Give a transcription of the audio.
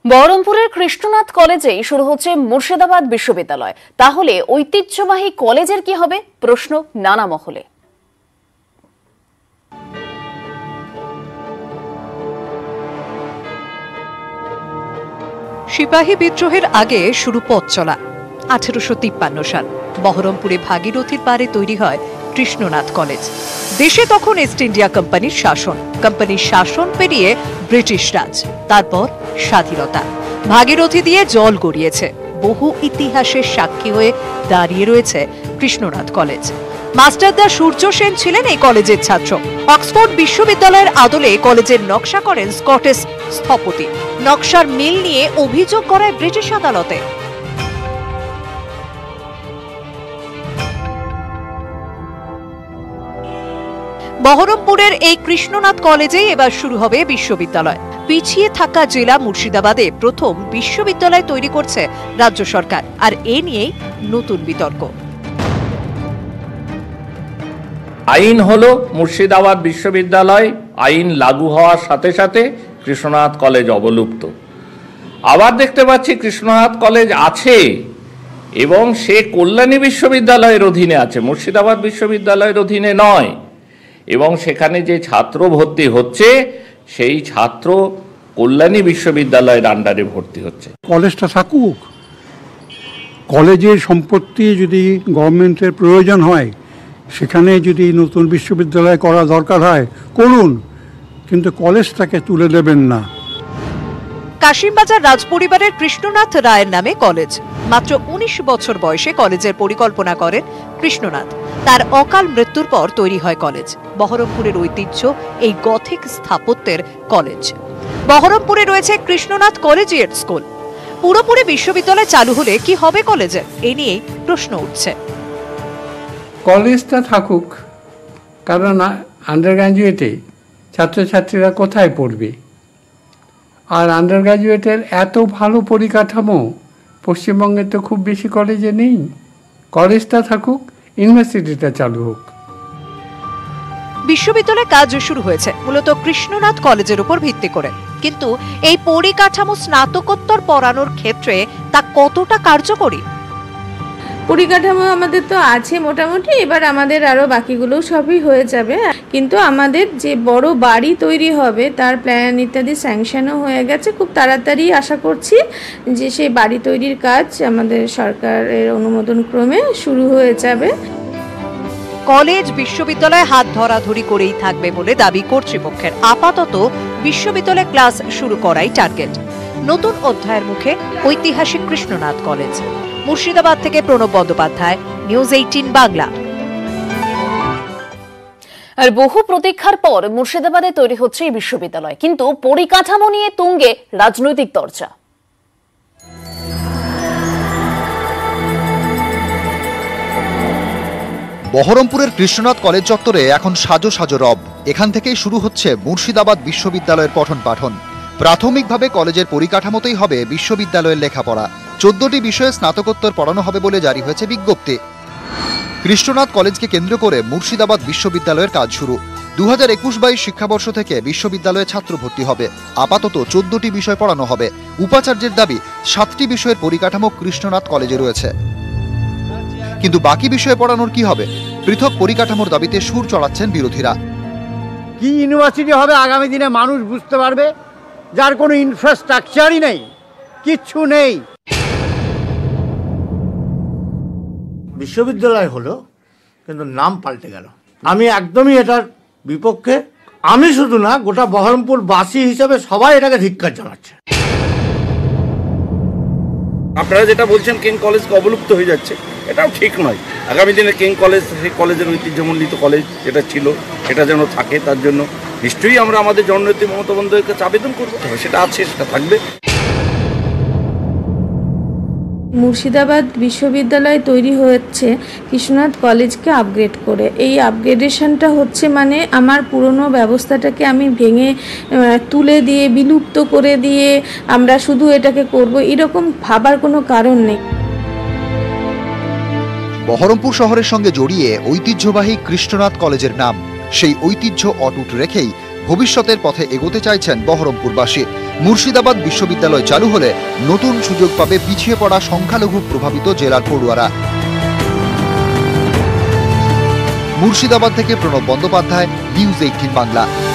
বহরমপুরের কৃষ্ণনাথ কলেজেই শুরু হচ্ছে মুর্শিদাবাদ বিশ্ববিদ্যালয়। তাহলে ঐতিহ্যবাহী কলেজের কি হবে? প্রশ্ন নানা মহলে। সিপাহী বিদ্রোহের আগে শুরু পথ চলা। 1853 সাল বহরমপুরে ভাগীরথীর পারে তৈরি হয় কৃষ্ণনাথ কলেজ। দেশে তখন ইস্ট ইন্ডিয়া কোম্পানির শাসন পেরিয়ে ব্রিটিশ রাজ, তারপর স্বাধীনতা। ভাগীরথী দিয়ে জল গড়িয়েছে, বহু ইতিহাসের সাক্ষী হয়ে দাঁড়িয়ে রয়েছে কৃষ্ণনাথ কলেজ। মাস্টারদা সূর্য সেন ছিলেন এই কলেজের ছাত্র। অক্সফোর্ড বিশ্ববিদ্যালয়ের আদলে কলেজের নকশা করেন স্কটিশ স্থপতি। নকশার মিল নিয়ে অভিযোগ করায় ব্রিটিশ আদালতে। বহরমপুরের এই কৃষ্ণনাথ কলেজেই এবার শুরু হবে বিশ্ববিদ্যালয়। পিছিয়ে থাকা জেলা মুর্শিদাবাদে প্রথম বিশ্ববিদ্যালয় তৈরি করছে রাজ্য সরকার, আর এ নিয়েই নতুন বিতর্ক। আইন হলো মুর্শিদাবাদ বিশ্ববিদ্যালয়, আইন লাগু হওয়ার সাথে সাথে কৃষ্ণনাথ কলেজ অবলুপ্ত। আবার দেখতে পাচ্ছি কৃষ্ণনাথ কলেজ আছে এবং সে কল্যাণী বিশ্ববিদ্যালয়ের অধীনে আছে, মুর্শিদাবাদ বিশ্ববিদ্যালয়ের অধীনে নয়। এবং সেখানে যে ছাত্র ভর্তি হচ্ছে সেই ছাত্র কল্যাণী বিশ্ববিদ্যালয়ের আন্ডারে ভর্তি হচ্ছে। কলেজটা থাকুক, কলেজের সম্পত্তি যদি গভর্নমেন্টের প্রয়োজন হয়, সেখানে যদি নতুন বিশ্ববিদ্যালয় করা দরকার হয় করুন, কিন্তু কলেজটাকে তুলে দেবেন না। কাশিমবাজার রাজপরিবারের কৃষ্ণনাথ রায়ের নামে কলেজ। মাত্র 19 বছর বয়সে কলেজের পরিকল্পনা করেন কৃষ্ণনাথ। তার অকাল মৃত্যুর পর তৈরি হয় কলেজ। বহরমপুরের ঐতিহ্য এই গথিক স্থাপত্যের কলেজ। বহরমপুরে রয়েছে কৃষ্ণনাথ কলেজিয়েট স্কুল। পুরোপুরি বিশ্ববিদ্যালয় চালু হলে কি হবে কলেজের? এ নিয়ে প্রশ্ন উঠছে। কলেজটা থাকুক, কারণ আন্ডার গ্র্যাজুয়েটে ছাত্রছাত্রীরা কোথায় পড়বে? আর আন্ডার গ্র্যাজুয়েটের এত ভালো পরিকাঠামো পশ্চিমবঙ্গে তো খুব বেশি কলেজে নেই। কলেজটা থাকুক, ইউনিভার্সিটিটা চালু হোক। বিশ্ববিদ্যালয়ে কাজ শুরু হয়েছে মূলত কৃষ্ণনাথ কলেজের উপর ভিত্তি করে, কিন্তু এই পরিকাঠামো স্নাতকোত্তর পড়ানোর ক্ষেত্রে তা কতটা কার্যকরী? পরিকাঠামো আমাদের তো আছে মোটামুটি, এবার আমাদের আরও বাকিগুলো সবই হয়ে যাবে। কিন্তু আমাদের যে বড় বাড়ি তৈরি হবে তার প্ল্যান ইত্যাদি স্যাংশনও হয়ে গেছে। খুব তাড়াতাড়ি আশা করছি যে সেই বাড়ি তৈরির কাজ আমাদের সরকারের অনুমোদন ক্রমে শুরু হয়ে যাবে। কলেজ বিশ্ববিদ্যালয়ে হাত ধরাধরি করেই থাকবে বলে দাবি কর্তৃপক্ষের। আপাতত বিশ্ববিদ্যালয়ে ক্লাস শুরু করাই টার্গেট। নতুন অধ্যায়ের মুখে ঐতিহাসিক কৃষ্ণনাথ কলেজ। মুর্শিদাবাদ থেকে প্রণব বন্দ্যোপাধ্যায়, নিউজ 18 বাংলা। আর বহু প্রতীক্ষার পর মুর্শিদাবাদে তৈরি হচ্ছে এই বিশ্ববিদ্যালয়, কিন্তু পরিকাঠামো নিয়ে তুঙ্গে রাজনৈতিক চর্চা। বহরমপুরের কৃষ্ণনাথ কলেজ চত্বরে এখন সাজো সাজো রব। এখান থেকেই শুরু হচ্ছে মুর্শিদাবাদ বিশ্ববিদ্যালয়ের পঠন পাঠন। প্রাথমিকভাবে কলেজের পরিকাঠামোতেই হবে বিশ্ববিদ্যালয়ের লেখাপড়া। 14টি বিষয়ে স্নাতকোত্তর পড়ানো হবে বলে জারি হয়েছে বিজ্ঞপ্তি। কৃষ্ণনাথ কলেজকে কেন্দ্র করে মুর্শিদাবাদ বিশ্ববিদ্যালয়ের কাজ শুরু। 2021-22 শিক্ষাবর্ষ থেকে বিশ্ববিদ্যালয়ে ছাত্র ভর্তি হবে। আপাতত 14টি বিষয় পড়ানো হবে। উপাচার্যের দাবি 7টি বিষয়ের পরিকাঠামো কৃষ্ণনাথ কলেজে রয়েছে, কিন্তু বাকি বিষয়ে পড়ানোর কি হবে? পৃথক পরিকাঠামোর দাবিতে সুর চড়াচ্ছেন বিরোধীরা। কি ইউনিভার্সিটি হবে আগামী দিনে মানুষ বুঝতে পারবে, যার কোনো ইনফ্রাস্ট্রাকচারই নেই, কিচ্ছু নেই। বিশ্ববিদ্যালয় হলো, কিন্তু নাম পাল্টে গেল। আমি একদমই এটার বিপক্ষে। আমি শুধু না, গোটা বহরমপুর বাসী হিসেবে সবাই এটাকে ধিক্কার জানাচ্ছে। আপনারা যেটা বলছেন কিং কলেজকে অবলুপ্ত হয়ে যাচ্ছে, এটাও ঠিক নয়। আগামী দিনে কিং কলেজ, সেই কলেজের ঐতিহ্যমণ্ডিত কলেজ যেটা ছিল সেটা যেন থাকে, তার জন্য নিশ্চয়ই আমরা আমাদের জননেত্রী মমতা বন্দ্যোপাধ্যায়ের কাছে আবেদন করবো। সেটা আছে, সেটা থাকবে। মুর্শিদাবাদ বিশ্ববিদ্যালয় তৈরি হচ্ছে কৃষ্ণনাথ কলেজকে আপগ্রেড করে। এই আপগ্রেডেশনটা হচ্ছে মানে আমার পুরনো ব্যবস্থাটাকে আমি ভেঙে তুলে দিয়ে, বিলুপ্ত করে দিয়ে আমরা শুধু এটাকে করব, এরকম ভাবার কোনো কারণ নেই। বহরমপুর শহরের সঙ্গে জড়িয়ে ঐতিহ্যবাহী কৃষ্ণনাথ কলেজের নাম। সেই ঐতিহ্য অটুট রেখেই ভবিষ্যতের পথে এগোতে চাইছেন বহরমপুরবাসী। মুর্শিদাবাদ বিশ্ববিদ্যালয় চালু হলে নতুন সুযোগ পাবে পিছিয়ে পড়া সংখ্যালঘু প্রভাবিত জেলার পড়ুয়ারা। মুর্শিদাবাদ থেকে প্রণব বন্দ্যোপাধ্যায়, নিউজ 18 বাংলা।